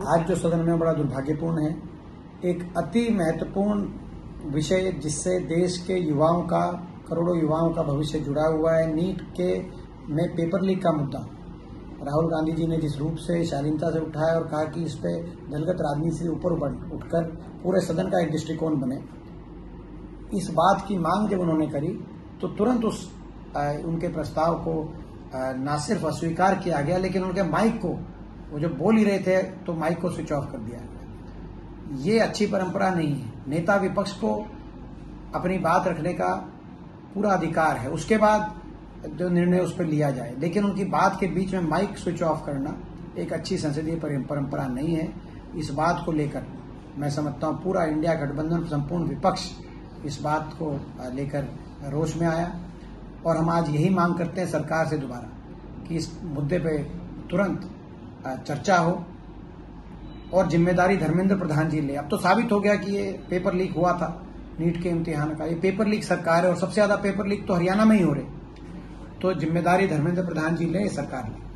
आज जो सदन में बड़ा दुर्भाग्यपूर्ण है, एक अति महत्वपूर्ण विषय जिससे देश के युवाओं का, करोड़ों युवाओं का भविष्य जुड़ा हुआ है, नीट के में पेपर लीक का मुद्दा राहुल गांधी जी ने जिस रूप से शालीनता से उठाया और कहा कि इस पे दलगत राजनीति से ऊपर उठकर पूरे सदन का एक दृष्टिकोण बने, इस बात की मांग जब उन्होंने करी तो तुरंत उनके प्रस्ताव को न सिर्फ अस्वीकार किया गया, लेकिन उनके माइक को, वो जो बोल ही रहे थे तो माइक को स्विच ऑफ कर दिया गया। ये अच्छी परंपरा नहीं है। नेता विपक्ष को अपनी बात रखने का पूरा अधिकार है, उसके बाद जो निर्णय उस पर लिया जाए, लेकिन उनकी बात के बीच में माइक स्विच ऑफ करना एक अच्छी संसदीय परंपरा नहीं है। इस बात को लेकर मैं समझता हूँ पूरा इंडिया गठबंधन, संपूर्ण विपक्ष इस बात को लेकर रोष में आया और हम आज यही मांग करते हैं सरकार से दोबारा कि इस मुद्दे पे तुरंत चर्चा हो और जिम्मेदारी धर्मेंद्र प्रधान जी ले। अब तो साबित हो गया कि ये पेपर लीक हुआ था नीट के इम्तिहान का, ये पेपर लीक सरकार है और सबसे ज्यादा पेपर लीक तो हरियाणा में ही हो रहे, तो जिम्मेदारी धर्मेंद्र प्रधान जी ले, सरकार ले।